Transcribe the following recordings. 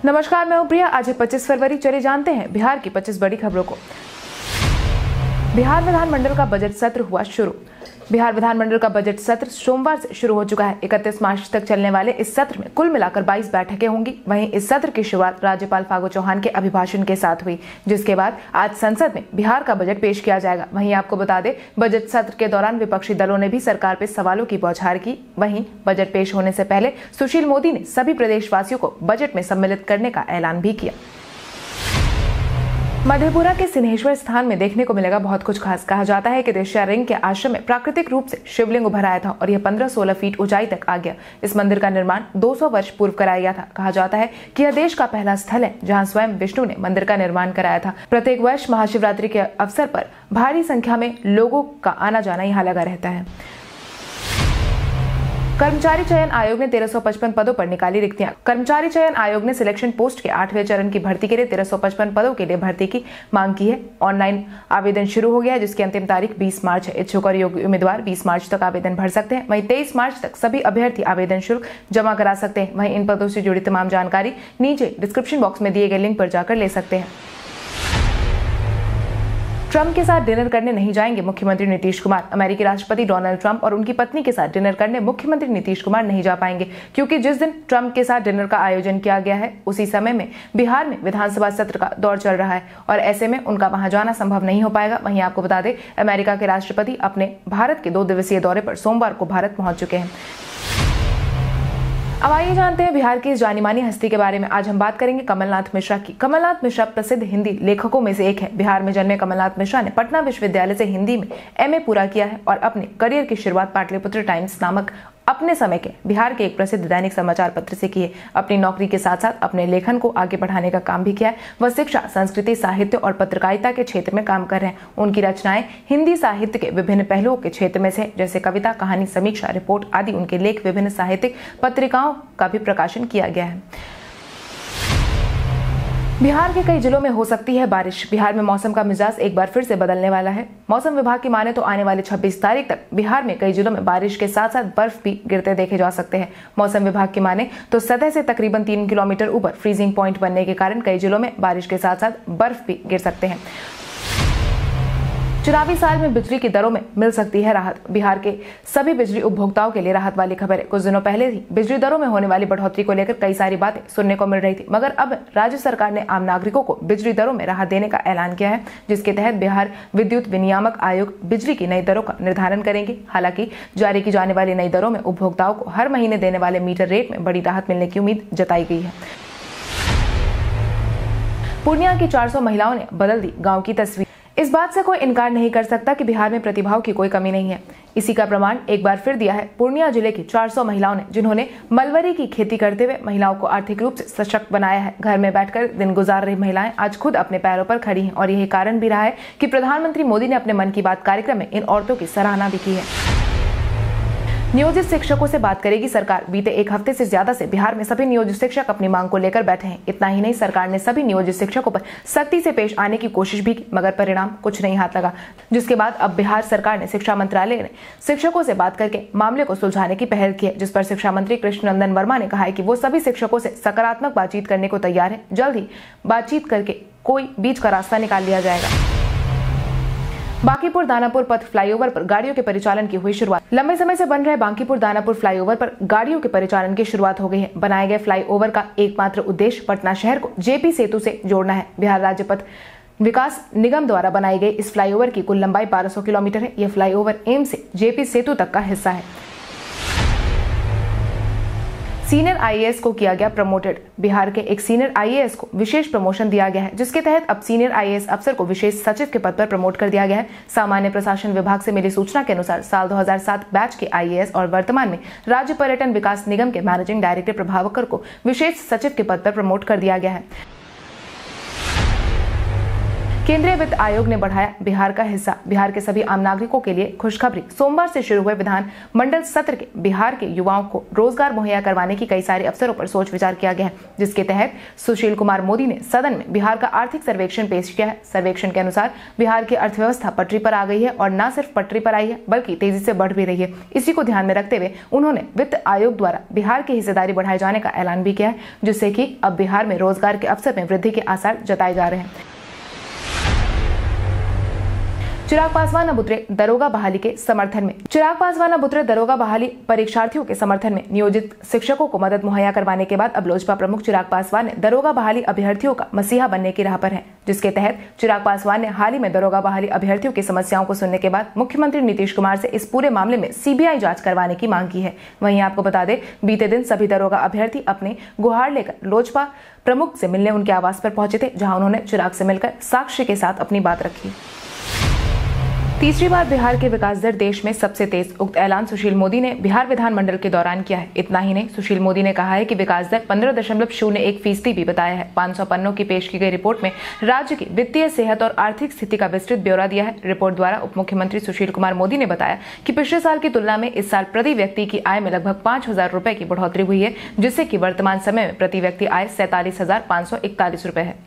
नमस्कार, मैं हूं प्रिया। आज है 25 फरवरी। चलिए जानते हैं बिहार की 25 बड़ी खबरों को। बिहार विधानमंडल का बजट सत्र हुआ शुरू। बिहार विधानमंडल का बजट सत्र सोमवार से शुरू हो चुका है। 31 मार्च तक चलने वाले इस सत्र में कुल मिलाकर 22 बैठकें होंगी। वहीं इस सत्र की शुरुआत राज्यपाल फागू चौहान के अभिभाषण के साथ हुई, जिसके बाद आज संसद में बिहार का बजट पेश किया जाएगा। वहीं आपको बता दें, बजट सत्र के दौरान विपक्षी दलों ने भी सरकार पर सवालों की बौछार की। वहीं बजट पेश होने से पहले सुशील मोदी ने सभी प्रदेशवासियों को बजट में सम्मिलित करने का ऐलान भी किया। मधेपुरा के सिन्हेश्वर स्थान में देखने को मिलेगा बहुत कुछ खास। कहा जाता है कि देशिया रिंग के आश्रम में प्राकृतिक रूप से शिवलिंग उभर आया था और यह 15-16 फीट ऊंचाई तक आ गया। इस मंदिर का निर्माण 200 वर्ष पूर्व कराया गया था। कहा जाता है कि यह देश का पहला स्थल है जहां स्वयं विष्णु ने मंदिर का निर्माण कराया था। प्रत्येक वर्ष महाशिवरात्रि के अवसर पर भारी संख्या में लोगों का आना जाना यहाँ लगा रहता है। कर्मचारी चयन आयोग ने 1355 पदों पर निकाली रिक्तियां। कर्मचारी चयन आयोग ने सिलेक्शन पोस्ट के 8वें चरण की भर्ती के लिए 1355 पदों के लिए भर्ती की मांग की है। ऑनलाइन आवेदन शुरू हो गया है, जिसकी अंतिम तारीख 20 मार्च है। इच्छुक और योग्य उम्मीदवार 20 मार्च तक आवेदन भर सकते हैं। वहीं 23 मार्च तक सभी अभ्यर्थी आवेदन शुल्क जमा करा सकते हैं। वहीं इन पदों से जुड़ी तमाम जानकारी नीचे डिस्क्रिप्शन बॉक्स में दिए गए लिंक पर जाकर ले सकते हैं। ट्रंप के साथ डिनर करने नहीं जाएंगे मुख्यमंत्री नीतीश कुमार। अमेरिकी राष्ट्रपति डोनाल्ड ट्रंप और उनकी पत्नी के साथ डिनर करने मुख्यमंत्री नीतीश कुमार नहीं जा पाएंगे, क्योंकि जिस दिन ट्रंप के साथ डिनर का आयोजन किया गया है उसी समय में बिहार में विधानसभा सत्र का दौर चल रहा है और ऐसे में उनका वहां जाना संभव नहीं हो पाएगा। वहीं आपको बता दें, अमेरिका के राष्ट्रपति अपने भारत के 2 दिवसीय दौरे पर सोमवार को भारत पहुंच चुके हैं। अब आइए जानते हैं बिहार की इस जानी मानी हस्ती के बारे में। आज हम बात करेंगे कमलनाथ मिश्रा की। कमलनाथ मिश्रा प्रसिद्ध हिंदी लेखकों में से एक है। बिहार में जन्मे कमलनाथ मिश्रा ने पटना विश्वविद्यालय से हिंदी में एमए पूरा किया है और अपने करियर की शुरुआत पाटलिपुत्र टाइम्स नामक अपने समय के बिहार के एक प्रसिद्ध दैनिक समाचार पत्र से की है। अपनी नौकरी के साथ साथ अपने लेखन को आगे बढ़ाने का काम भी किया है। वह शिक्षा, संस्कृति, साहित्य और पत्रकारिता के क्षेत्र में काम कर रहे हैं। उनकी रचनाएं हिंदी साहित्य के विभिन्न पहलुओं के क्षेत्र में से, जैसे कविता, कहानी, समीक्षा, रिपोर्ट आदि उनके लेख विभिन्न साहित्यिक पत्रिकाओं का भी प्रकाशन किया गया है। बिहार के कई जिलों में हो सकती है बारिश। बिहार में मौसम का मिजाज एक बार फिर से बदलने वाला है। मौसम विभाग की माने तो आने वाली 26 तारीख तक बिहार में कई जिलों में बारिश के साथ साथ बर्फ भी गिरते देखे जा सकते हैं। मौसम विभाग की माने तो सतह से तकरीबन 3 किलोमीटर ऊपर फ्रीजिंग पॉइंट बनने के कारण कई जिलों में बारिश के साथ साथ बर्फ भी गिर सकते हैं। चुनावी साल में बिजली की दरों में मिल सकती है राहत। बिहार के सभी बिजली उपभोक्ताओं के लिए राहत वाली खबर है। कुछ दिनों पहले ही बिजली दरों में होने वाली बढ़ोतरी को लेकर कई सारी बातें सुनने को मिल रही थी, मगर अब राज्य सरकार ने आम नागरिकों को बिजली दरों में राहत देने का ऐलान किया है, जिसके तहत बिहार विद्युत विनियामक आयोग बिजली की नई दरों का निर्धारण करेंगे। हालांकि जारी की जाने वाली नई दरों में उपभोक्ताओं को हर महीने देने वाले मीटर रेट में बड़ी राहत मिलने की उम्मीद जताई गई है। पूर्णिया की 400 महिलाओं ने बदल दी गाँव की तस्वीर। इस बात से कोई इनकार नहीं कर सकता कि बिहार में प्रतिभाओं की कोई कमी नहीं है। इसी का प्रमाण एक बार फिर दिया है पूर्णिया जिले की 400 महिलाओं ने, जिन्होंने मलबरी की खेती करते हुए महिलाओं को आर्थिक रूप से सशक्त बनाया है। घर में बैठकर दिन गुजार रही महिलाएं आज खुद अपने पैरों पर खड़ी हैं और यही कारण भी रहा है कि प्रधानमंत्री मोदी ने अपने मन की बात कार्यक्रम में इन औरतों की सराहना भी की है। नियोजित शिक्षकों से बात करेगी सरकार। बीते एक हफ्ते से ज्यादा से बिहार में सभी नियोजित शिक्षक अपनी मांग को लेकर बैठे हैं। इतना ही नहीं, सरकार ने सभी नियोजित शिक्षकों पर सख्ती से पेश आने की कोशिश भी की, मगर परिणाम कुछ नहीं हाथ लगा। जिसके बाद अब बिहार सरकार ने शिक्षा मंत्रालय ने शिक्षकों से बात करके मामले को सुलझाने की पहल की है, जिस पर शिक्षा मंत्री कृष्णनंदन वर्मा ने कहा है कि वो सभी शिक्षकों से सकारात्मक बातचीत करने को तैयार है। जल्द ही बातचीत करके कोई बीच का रास्ता निकाल लिया जाएगा। बांकीपुर दानापुर पथ फ्लाईओवर पर गाड़ियों के परिचालन की हुई शुरुआत। लंबे समय से बन रहे बांकीपुर दानापुर फ्लाईओवर पर गाड़ियों के परिचालन की शुरुआत हो गई है। बनाए गए फ्लाईओवर का एकमात्र उद्देश्य पटना शहर को जेपी सेतु से जोड़ना है। बिहार राज्य पथ विकास निगम द्वारा बनाई गई इस फ्लाईओवर की कुल लंबाई 1200 किलोमीटर है। यह फ्लाईओवर एम से जेपी सेतु तक का हिस्सा है। सीनियर आईएएस को किया गया प्रमोटेड। बिहार के एक सीनियर आईएएस को विशेष प्रमोशन दिया गया है, जिसके तहत अब सीनियर आईएएस अफसर को विशेष सचिव के पद पर प्रमोट कर दिया गया है। सामान्य प्रशासन विभाग से मिली सूचना के अनुसार साल 2007 बैच के आईएएस और वर्तमान में राज्य पर्यटन विकास निगम के मैनेजिंग डायरेक्टर प्रभावकर को विशेष सचिव के पद पर प्रमोट कर दिया गया है। केंद्रीय वित्त आयोग ने बढ़ाया बिहार का हिस्सा। बिहार के सभी आम नागरिकों के लिए खुशखबरी। सोमवार से शुरू हुए विधान मंडल सत्र के बिहार के युवाओं को रोजगार मुहैया करवाने की कई सारे अवसरों पर सोच विचार किया गया है, जिसके तहत सुशील कुमार मोदी ने सदन में बिहार का आर्थिक सर्वेक्षण पेश किया है। सर्वेक्षण के अनुसार बिहार की अर्थव्यवस्था पटरी पर आ गई है और न सिर्फ पटरी पर आई है बल्कि तेजी से बढ़ भी रही है। इसी को ध्यान में रखते हुए उन्होंने वित्त आयोग द्वारा बिहार की हिस्सेदारी बढ़ाए जाने का ऐलान भी किया है, जिससे कि अब बिहार में रोजगार के अवसर में वृद्धि के आसार जताए जा रहे हैं। चिराग पासवान अब उतरे दरोगा बहाली के समर्थन में। चिराग पासवान अब उतरे दरोगा बहाली परीक्षार्थियों के समर्थन में। नियोजित शिक्षकों को मदद मुहैया करवाने के बाद अब लोजपा प्रमुख चिराग पासवान ने दरोगा बहाली अभ्यर्थियों का मसीहा बनने की राह पर है, जिसके तहत चिराग पासवान ने हाल ही में दरोगा बहाली अभ्यर्थियों की समस्याओं को सुनने के बाद मुख्यमंत्री नीतीश कुमार से इस पूरे मामले में सीबीआई जांच करवाने की मांग की है। वहीं आपको बता दें, बीते दिन सभी दरोगा अभ्यर्थी अपने गुहार लेकर लोजपा प्रमुख से मिलने उनके आवास पर पहुंचे थे, जहां उन्होंने चिराग से मिलकर साक्ष्य के साथ अपनी बात रखी। तीसरी बार बिहार के विकास दर देश में सबसे तेज, उक्त ऐलान सुशील मोदी ने बिहार विधानमंडल के दौरान किया है। इतना ही नहीं, सुशील मोदी ने कहा है कि विकास दर 15.01% भी बताया है। 500 पन्नों की पेश की गई रिपोर्ट में राज्य की वित्तीय, सेहत और आर्थिक स्थिति का विस्तृत ब्यौरा दिया है। रिपोर्ट द्वारा उप मुख्यमंत्री सुशील कुमार मोदी ने बताया कि पिछले साल की तुलना में इस साल प्रति व्यक्ति की आय में लगभग 5,000 रुपए की बढ़ोतरी हुई है, जिससे कि वर्तमान समय में प्रति व्यक्ति आय 47,541 रुपए है।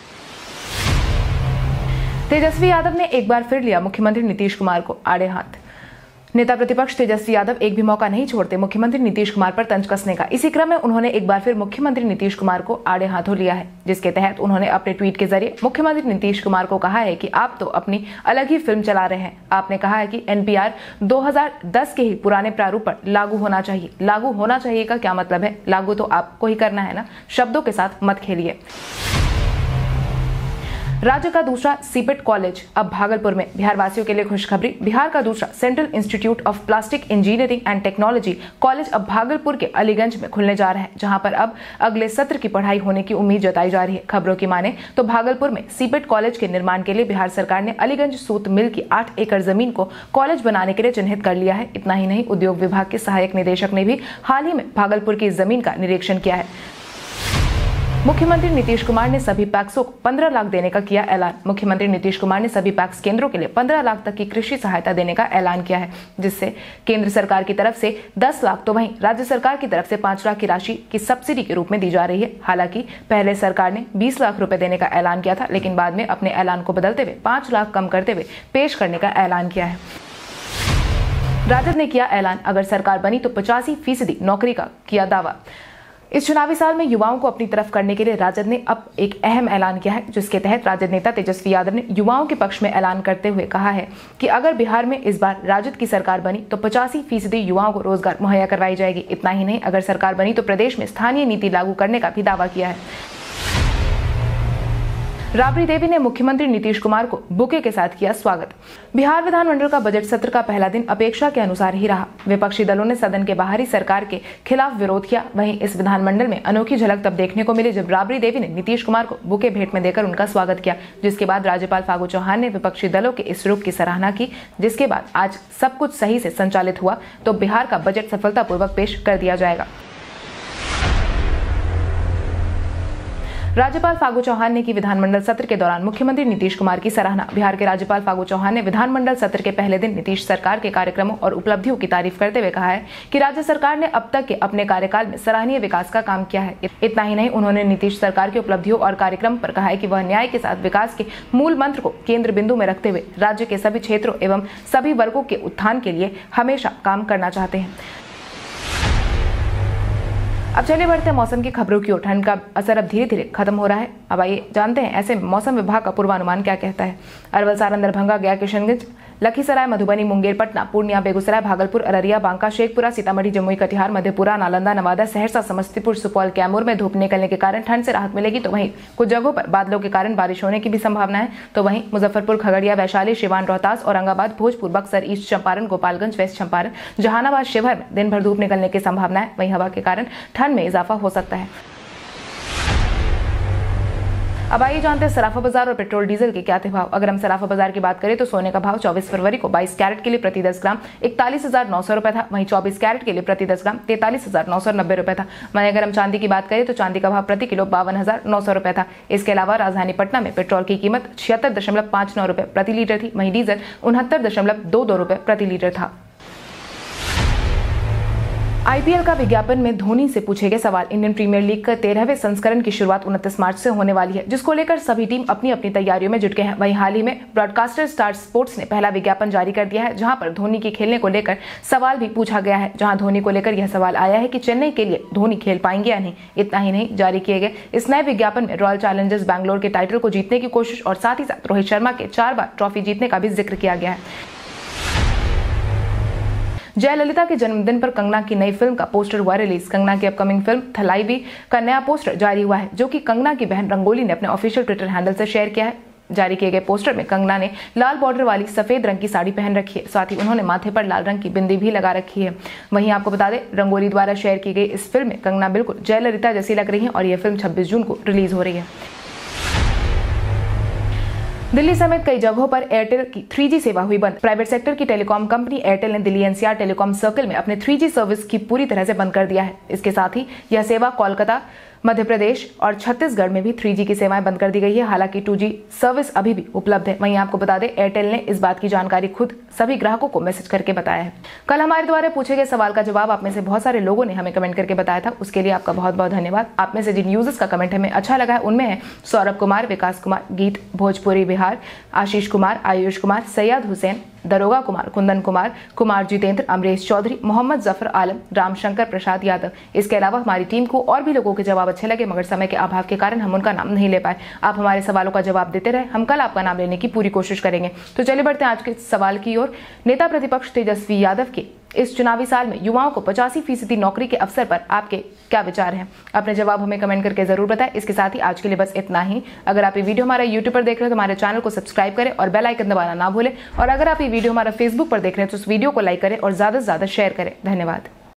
तेजस्वी यादव ने एक बार फिर लिया मुख्यमंत्री नीतीश कुमार को आड़े हाथ। नेता प्रतिपक्ष तेजस्वी यादव एक भी मौका नहीं छोड़ते मुख्यमंत्री नीतीश कुमार पर तंज कसने का। इसी क्रम में उन्होंने एक बार फिर मुख्यमंत्री नीतीश कुमार को आड़े हाथों लिया है, जिसके तहत उन्होंने अपने ट्वीट के जरिए मुख्यमंत्री नीतीश कुमार को कहा है कि आप तो अपनी अलग ही फिल्म चला रहे हैं। आपने कहा है कि एनपीआर 2010 के ही पुराने प्रारूप पर लागू होना चाहिए। लागू होना चाहिए का क्या मतलब है? लागू तो आपको ही करना है ना, शब्दों के साथ मत खेलिए। राज्य का दूसरा सीपेट कॉलेज अब भागलपुर में। बिहार वासियों के लिए खुशखबरी। बिहार का दूसरा central institute of plastic engineering and technology college अब भागलपुर के अलीगंज में खुलने जा रहा है, जहां पर अब अगले सत्र की पढ़ाई होने की उम्मीद जताई जा रही है। खबरों की माने तो भागलपुर में सीपेट कॉलेज के निर्माण के लिए बिहार सरकार ने अलीगंज सूत मिल की 8 एकड़ जमीन को कॉलेज बनाने के लिए चिन्हित कर लिया है। इतना ही नहीं, उद्योग विभाग के सहायक निदेशक ने भी हाल ही में भागलपुर की जमीन का निरीक्षण किया है। मुख्यमंत्री नीतीश कुमार ने सभी पैक्सों को 15 लाख देने का किया ऐलान। मुख्यमंत्री नीतीश कुमार ने सभी पैक्स केंद्रों के लिए 15 लाख तक की कृषि सहायता देने का ऐलान किया है, जिससे केंद्र सरकार की तरफ से 10 लाख तो वहीं राज्य सरकार की तरफ से 5 लाख की राशि की सब्सिडी के रूप में दी जा रही है। हालांकि पहले सरकार ने 20 लाख रुपए देने का ऐलान किया था, लेकिन बाद में अपने ऐलान को बदलते हुए 5 लाख कम करते हुए पेश करने का ऐलान किया है। राजद ने किया ऐलान, अगर सरकार बनी तो 85% नौकरी का किया दावा। इस चुनावी साल में युवाओं को अपनी तरफ करने के लिए राजद ने अब एक अहम ऐलान किया है, जिसके तहत राजद नेता तेजस्वी यादव ने युवाओं के पक्ष में ऐलान करते हुए कहा है कि अगर बिहार में इस बार राजद की सरकार बनी तो 85% युवाओं को रोजगार मुहैया करवाई जाएगी। इतना ही नहीं, अगर सरकार बनी तो प्रदेश में स्थानीय नीति लागू करने का भी दावा किया है। राबड़ी देवी ने मुख्यमंत्री नीतीश कुमार को बुके के साथ किया स्वागत। बिहार विधानमंडल का बजट सत्र का पहला दिन अपेक्षा के अनुसार ही रहा। विपक्षी दलों ने सदन के बाहर ही सरकार के खिलाफ विरोध किया। वहीं इस विधानमंडल में अनोखी झलक तब देखने को मिली जब राबड़ी देवी ने नीतीश कुमार को बुके भेंट में देकर उनका स्वागत किया, जिसके बाद राज्यपाल फागू चौहान ने विपक्षी दलों के इस रुख की सराहना की। जिसके बाद आज सब कुछ सही से संचालित हुआ तो बिहार का बजट सफलतापूर्वक पेश कर दिया जाएगा। राज्यपाल फागू चौहान ने की विधानमंडल सत्र के दौरान मुख्यमंत्री नीतीश कुमार की सराहना। बिहार के राज्यपाल फागू चौहान ने विधानमंडल सत्र के पहले दिन नीतीश सरकार के कार्यक्रमों और उपलब्धियों की तारीफ करते हुए कहा है कि राज्य सरकार ने अब तक के अपने कार्यकाल में सराहनीय विकास का काम किया है। इतना ही नहीं, उन्होंने नीतीश सरकार की उपलब्धियों और कार्यक्रम पर कहा है कि वह न्याय के साथ विकास के मूल मंत्र को केंद्र बिंदु में रखते हुए राज्य के सभी क्षेत्रों एवं सभी वर्गों के उत्थान के लिए हमेशा काम करना चाहते हैं। अब चलिए बढ़ते हैं मौसम की खबरों की ओर। ठंड का असर अब धीरे धीरे खत्म हो रहा है। अब आइए जानते हैं ऐसे मौसम विभाग का पूर्वानुमान क्या कहता है। अरवल, सारण, दरभंगा, गया, किशनगंज, लखीसराय, मधुबनी, मुंगेर, पटना, पूर्णिया, बेगूसराय, भागलपुर, अररिया, बांका, शेखपुरा, सीतामढ़ी, जमुई, कटिहार, मधेपुरा, नालंदा, नवादा, सहरसा, समस्तीपुर, सुपौल, कैमूर में धूप निकलने के कारण ठंड से राहत मिलेगी। तो वहीं कुछ जगहों पर बादलों के कारण बारिश होने की भी संभावना है। तो वहीं मुजफ्फरपुर, खगड़िया, वैशाली, सिवान, रोहतास, औरंगाबाद, भोजपुर, बक्सर, ईस्ट चंपारण, गोपालगंज, वेस्ट चंपारण, जहानाबाद, शिवहर में दिन भर धूप निकलने की संभावना है। वहीं हवा के कारण ठंड में इजाफा हो सकता है। अब आइए जानते हैं सराफा बाजार और पेट्रोल डीजल के क्या थे भाव। अगर हम सराफा बाजार की बात करें तो सोने का भाव 24 फरवरी को 22 कैरेट के लिए प्रति 10 ग्राम 41,900 रुपए था। वहीं 24 कैरेट के लिए प्रति 10 ग्राम 43,990 रुपए था। वहीं अगर हम चांदी की बात करें तो चांदी का भाव प्रति किलो 52,900 रुपए था। इसके अलावा राजधानी पटना में पेट्रोल की कीमत 76.59 रुपए प्रति लीटर थी। वहीं डीजल 69.22 रुपए प्रति लीटर था। आईपीएल का विज्ञापन में धोनी से पूछे गए सवाल। इंडियन प्रीमियर लीग का 13वें संस्करण की शुरुआत 29 मार्च से होने वाली है, जिसको लेकर सभी टीम अपनी अपनी तैयारियों में जुट गए हैं। वहीं हाल ही में ब्रॉडकास्टर स्टार स्पोर्ट्स ने पहला विज्ञापन जारी कर दिया है, जहां पर धोनी के खेलने को लेकर सवाल भी पूछा गया है। जहां धोनी को लेकर यह सवाल आया है कि चेन्नई के लिए धोनी खेल पाएंगे या नहीं। इतना ही नहीं, जारी किए गए इस नए विज्ञापन में रॉयल चैलेंजर्स बैंगलोर के टाइटल को जीतने की कोशिश और साथ ही साथ रोहित शर्मा के 4 बार ट्रॉफी जीतने का भी जिक्र किया गया है। जयललिता के जन्मदिन पर कंगना की नई फिल्म का पोस्टर हुआ रिलीज। कंगना की अपकमिंग फिल्म थलाईवी का नया पोस्टर जारी हुआ है, जो कि कंगना की बहन रंगोली ने अपने ऑफिशियल ट्विटर हैंडल से शेयर किया है। जारी किए गए पोस्टर में कंगना ने लाल बॉर्डर वाली सफेद रंग की साड़ी पहन रखी है, साथ ही उन्होंने माथे पर लाल रंग की बिंदी भी लगा रखी है। वहीं आपको बता दें, रंगोली द्वारा शेयर की गई इस फिल्म में कंगना बिल्कुल जयललिता जैसी लग रही है और यह फिल्म 26 जून को रिलीज हो रही है। दिल्ली समेत कई जगहों पर एयरटेल की 3G सेवा हुई बंद। प्राइवेट सेक्टर की टेलीकॉम कंपनी एयरटेल ने दिल्ली एनसीआर टेलीकॉम सर्कल में अपने 3G सर्विस की पूरी तरह से बंद कर दिया है। इसके साथ ही यह सेवा कोलकाता, मध्य प्रदेश और छत्तीसगढ़ में भी 3G की सेवाएं बंद कर दी गई है। हालांकि 2G सर्विस अभी भी उपलब्ध है। वहीं आपको बता दें, एयरटेल ने इस बात की जानकारी खुद सभी ग्राहकों को मैसेज करके बताया है। कल हमारे द्वारा पूछे गए सवाल का जवाब आप में से बहुत सारे लोगों ने हमें कमेंट करके बताया था, उसके लिए आपका बहुत बहुत धन्यवाद। आप में से जिन यूजर्स का कमेंट हमें अच्छा लगा है उनमें है सौरभ कुमार, विकास कुमार, गीत भोजपुरी बिहार, आशीष कुमार, आयुष कुमार, सैयद हुसैन, दरोगा कुमार, कुंदन कुमार, कुमार जितेंद्र, अमरेश चौधरी, मोहम्मद जफर आलम, रामशंकर प्रसाद यादव। इसके अलावा हमारी टीम को और भी लोगों के जवाब अच्छे लगे, मगर समय के अभाव के कारण हम उनका नाम नहीं ले पाए। आप हमारे सवालों का जवाब देते रहे, हम कल आपका नाम लेने की पूरी कोशिश करेंगे। तो चलिए बढ़ते हैं आज के सवाल की ओर। नेता प्रतिपक्ष तेजस्वी यादव के इस चुनावी साल में युवाओं को 85% नौकरी के अवसर पर आपके क्या विचार हैं? अपने जवाब हमें कमेंट करके जरूर बताएं। इसके साथ ही आज के लिए बस इतना ही। अगर आप ये वीडियो हमारा यूट्यूब पर देख रहे हैं तो हमारे चैनल को सब्सक्राइब करें और बेल आइकन दबाना ना भूलें। और अगर आप ये वीडियो हमारा फेसबुक पर देख रहे हैं तो उस वीडियो को लाइक करें और ज्यादा से ज्यादा शेयर करें। धन्यवाद।